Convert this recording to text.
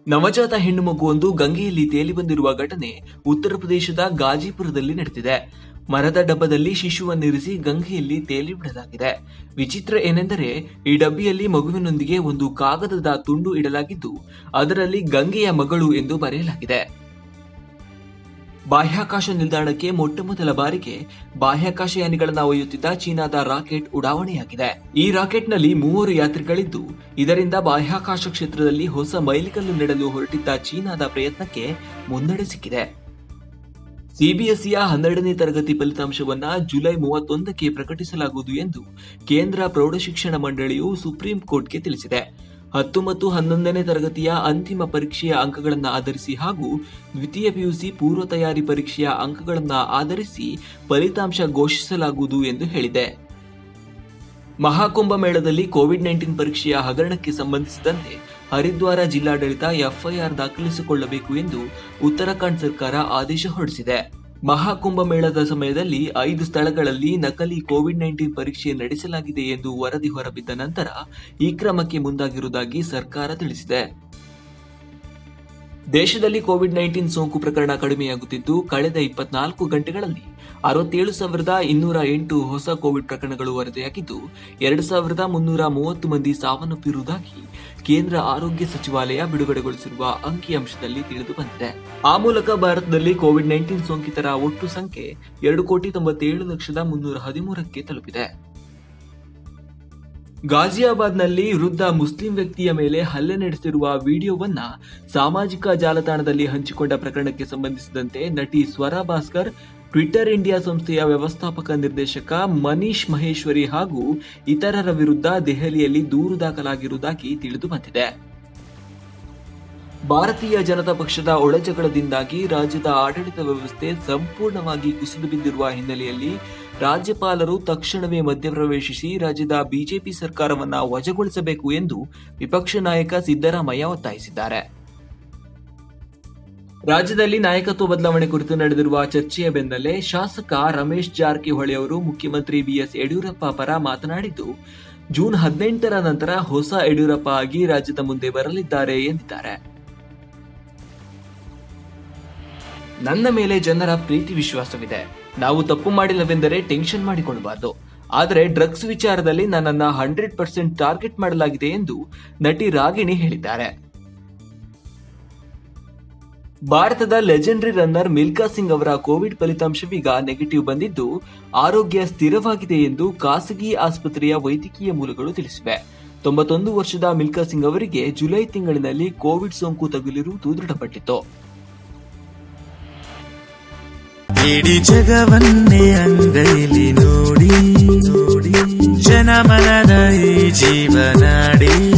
ನವಜಾತ ಹೆಣ್ಣು ಮಗುವೊಂದು ಗಂಗೆಯಲ್ಲಿ ತೇಲಿ ಬಂದಿರುವ ಘಟನೆ ಉತ್ತರ ಪ್ರದೇಶದ ಗಾಜಿಪುರದಲ್ಲಿ ನಡೆದಿದೆ. ಮರದ ಡಬ್ಬದಲ್ಲಿ ಶಿಶುವನ್ನಿರಿಸಿ ಗಂಗೆಯಲ್ಲಿ ತೇಲಿ ಬಿಡಲಾಗಿದೆ. ವಿಚಿತ್ರ ಏನೆಂದರೆ ಈ ಡಬ್ಬಿಯಲ್ಲಿ ಮಗುವಿನೊಂದಿಗೆ ಒಂದು ಕಾಗದದ ತುಂಡು ಇಡಲಾಗಿದ್ದು ಅದರಲ್ಲಿ ಗಂಗೆಯ ಮಗಳು ಎಂದು ಬರೆಯಲಾಗಿದೆ. ಬಾಹ್ಯಾಕಾಶ ನಿಲ್ದಾಣಕ್ಕೆ ಮೊಟ್ಟಮೊದಲ ಬಾರಿಗೆ ಬಾಹ್ಯಾಕಾಶಯಾನಿಗಳನ್ನ ಒಯ್ಯುತ್ತಿದ್ದ ಚೀನಾದ ರಾಕೆಟ್ ಉಡಾವಣೆಯಾಗಿದೆ. ಈ ರಾಕೆಟ್ನಲ್ಲಿ 3 ಯಾತ್ರಿಗಳಿದ್ದು ಇದರಿಂದ ಬಾಹ್ಯಾಕಾಶ ಕ್ಷೇತ್ರದಲ್ಲಿ ಹೊಸ ಮೈಲಿಗಲ್ಲು ನೆಡಲು ಹೊರಟಿದ್ದ ಚೀನಾದ ಪ್ರಯತ್ನಕ್ಕೆ ಮುನ್ನಡೆ ಸಿಕ್ಕಿದೆ. ಸಿಬಿಎಸ್ಇಯ 12ನೇ ತರಗತಿ ಫಲಿತಾಂಶವನ್ನ ಜುಲೈ 31ಕ್ಕೆ ಪ್ರಕಟಿಸಲಾಗುವುದು ಎಂದು ಕೇಂದ್ರ ಪ್ರೌಢಶಿಕ್ಷಣ ಮಂಡಳಿಯು ಸುಪ್ರೀಂ ಕೋರ್ಟ್ಗೆ ತಿಳಿಸಿದೆ. 10 ಮತ್ತು 11ನೇ ತರಗತಿಯ ಅಂತಿಮ ಪರೀಕ್ಷೆಯ ಅಂಕಗಳನ್ನು ಆಧರಿಸಿ ಹಾಗೂ ದ್ವಿತೀಯ ಪಿಯುಸಿ ಪೂರ್ವ ತಯಾರಿ ಪರೀಕ್ಷೆಯ ಅಂಕಗಳನ್ನು ಆಧರಿಸಿ ಫಲಿತಾಂಶ ಘೋಷಿಸಲಾಗುವುದು ಎಂದು ಹೇಳಿದೆ. ಮಹಾಕುಂಭ ಮೇಳದಲ್ಲಿ ಕೋವಿಡ್-19 ಪರೀಕ್ಷೆಯ ಹಗರಣಕ್ಕೆ ಸಂಬಂಧಿಸಿದಂತೆ ಹರಿದ್ವಾರ ಜಿಲ್ಲಾಡಳಿತ ಎಫ್ಐಆರ್ ದಾಖಲಿಸಿಕೊಳ್ಳಬೇಕು ಎಂದು ಉತ್ತರಾಖಂಡ್ ಸರ್ಕಾರ ಆದೇಶ ಹೊರಡಿಸಿದೆ. ಮಹಾಕುಂಭ ಮೇಳದ ಸಮಯದಲ್ಲಿ 5 ಸ್ಥಳಗಳಲ್ಲಿ ನಕಲಿ ಕೋವಿಡ್-19 ಪರೀಕ್ಷೆ ನಡೆಸಲಾಗಿದೆ ಎಂದು ವರದಿ ಹೊರಬಿದ್ದ ನಂತರ ಈ ಕ್ರಮಕ್ಕೆ ಮುಂದಾಗಿರುವುದಾಗಿ ಸರ್ಕಾರ ತಿಳಿಸಿದೆ. ದೇಶದಲ್ಲಿ ಕೋವಿಡ್-19 ಸೋಂಕು ಪ್ರಕರಣ ಕಡಿಮೆಯಾಗುತ್ತಿದ್ದು ಕಳೆದ 24 ಗಂಟೆಗಳಲ್ಲಿ 67,208 ಹೊಸ ಕೋವಿಡ್ ಪ್ರಕರಣಗಳು ವರದಿಯಾಗಿದ್ದು 2,330 ಮಂದಿ ಸಾವನ್ನಪ್ಪಿರುವುದಾಗಿ ಕೇಂದ್ರ ಆರೋಗ್ಯ ಸಚಿವಾಲಯ ಬಿಡುಗಡೆಗೊಳಿಸಿರುವ ಅಂಕಿಅಂಶದಲ್ಲಿ ತಿಳಿದು ಬಂದಿದೆ. ಆ ಮೂಲಕ ಭಾರತದಲ್ಲಿ ಕೋವಿಡ್-19 ಸೋಂಕಿತರ ಒಟ್ಟು ಸಂಖ್ಯೆ 2,97,313ಕ್ಕೆ ತಲುಪಿದೆ. ಗಾಜಿಯಾಬಾದ್ನಲ್ಲಿ ವೃದ್ಧ ಮುಸ್ಲಿಂ ವ್ಯಕ್ತಿಯ ಮೇಲೆ ಹಲ್ಲೆ ನಡೆಸಿರುವ ವಿಡಿಯೋವನ್ನ ಸಾಮಾಜಿಕ ಜಾಲತಾಣದಲ್ಲಿ ಹಂಚಿಕೊಂಡ ಪ್ರಕರಣಕ್ಕೆ ಸಂಬಂಧಿಸಿದಂತೆ ನಟಿ ಸ್ವರಾ ಭಾಸ್ಕರ್, ಟ್ವಿಟರ್ ಇಂಡಿಯಾ ಸಂಸ್ಥೆಯ ವ್ಯವಸ್ಥಾಪಕ ನಿರ್ದೇಶಕ ಮನೀಶ್ ಮಹೇಶ್ವರಿ ಹಾಗೂ ಇತರರ ವಿರುದ್ಧ ದೆಹಲಿಯಲ್ಲಿ ದೂರು ದಾಖಲಾಗಿರುವುದಾಗಿ ತಿಳಿದು ಬಂದಿದೆ. ಭಾರತೀಯ ಜನತಾ ಪಕ್ಷದ ಒಳಜಗಳದಿಂದಾಗಿ ರಾಜ್ಯದ ಆಡಳಿತ ವ್ಯವಸ್ಥೆ ಸಂಪೂರ್ಣವಾಗಿ ಕುಸಿದು ಬಿದ್ದಿರುವ ಹಿನ್ನೆಲೆಯಲ್ಲಿ ರಾಜ್ಯಪಾಲರು ತಕ್ಷಣವೇ ಮಧ್ಯಪ್ರವೇಶಿಸಿ ರಾಜ್ಯದ ಬಿಜೆಪಿ ಸರ್ಕಾರವನ್ನು ವಜಾಗೊಳಿಸಬೇಕು ಎಂದು ವಿಪಕ್ಷ ನಾಯಕ ಸಿದ್ದರಾಮಯ್ಯ ಒತ್ತಾಯಿಸಿದ್ದಾರೆ. ರಾಜ್ಯದಲ್ಲಿ ನಾಯಕತ್ವ ಬದಲಾವಣೆ ಕುರಿತು ನಡೆದಿರುವ ಚರ್ಚೆಯ ಬೆನ್ನಲ್ಲೇ ಶಾಸಕ ರಮೇಶ್ ಜಾರಕಿಹೊಳಿ ಅವರು ಮುಖ್ಯಮಂತ್ರಿ ಬಿಎಸ್ ಯಡಿಯೂರಪ್ಪ ಪರ ಮಾತನಾಡಿದ್ದು, ಜೂನ್ 18ರ ನಂತರ ಹೊಸ ಯಡಿಯೂರಪ್ಪ ಆಗಿ ರಾಜ್ಯದ ಮುಂದೆ ಬರಲಿದ್ದಾರೆ ಎಂದಿದ್ದಾರೆ. ನನ್ನ ಮೇಲೆ ಜನರ ಪ್ರೀತಿ ವಿಶ್ವಾಸವಿದೆ. ನಾವು ತಪ್ಪು ಮಾಡಿಲ್ಲವೆಂದರೆ ಟೆನ್ಷನ್ ಮಾಡಿಕೊಳ್ಳಬಾರದು. ಆದರೆ ಡ್ರಗ್ಸ್ ವಿಚಾರದಲ್ಲಿ ನನ್ನನ್ನು 100% ಟಾರ್ಗೆಟ್ ಮಾಡಲಾಗಿದೆ ಎಂದು ನಟಿ ರಾಗಿಣಿ ಹೇಳಿದ್ದಾರೆ. ಭಾರತದ ಲೆಜೆಂಡರಿ ರನ್ನರ್ ಮಿಲ್ಕಾ ಸಿಂಗ್ ಅವರ ಕೋವಿಡ್ ಫಲಿತಾಂಶವೀಗ ನೆಗೆಟಿವ್ ಬಂದಿದ್ದು ಆರೋಗ್ಯ ಸ್ಥಿರವಾಗಿದೆ ಎಂದು ಖಾಸಗಿ ಆಸ್ಪತ್ರೆಯ ವೈದ್ಯಕೀಯ ಮೂಲಗಳು ತಿಳಿಸಿವೆ. 91 ವರ್ಷದ ಮಿಲ್ಕಾ ಸಿಂಗ್ ಅವರಿಗೆ ಜುಲೈ ತಿಂಗಳಿನಲ್ಲಿ ಕೋವಿಡ್ ಸೋಂಕು ತಗುಲಿರುವುದು ದೃಢಪಟ್ಟಿತ್ತು. ಇಡೀ ಜಗವನ್ನೇ ಅಂಗೈಲಿ ನೋಡಿ ಜನಮನದ ಈ ಜೀವನಾಡಿ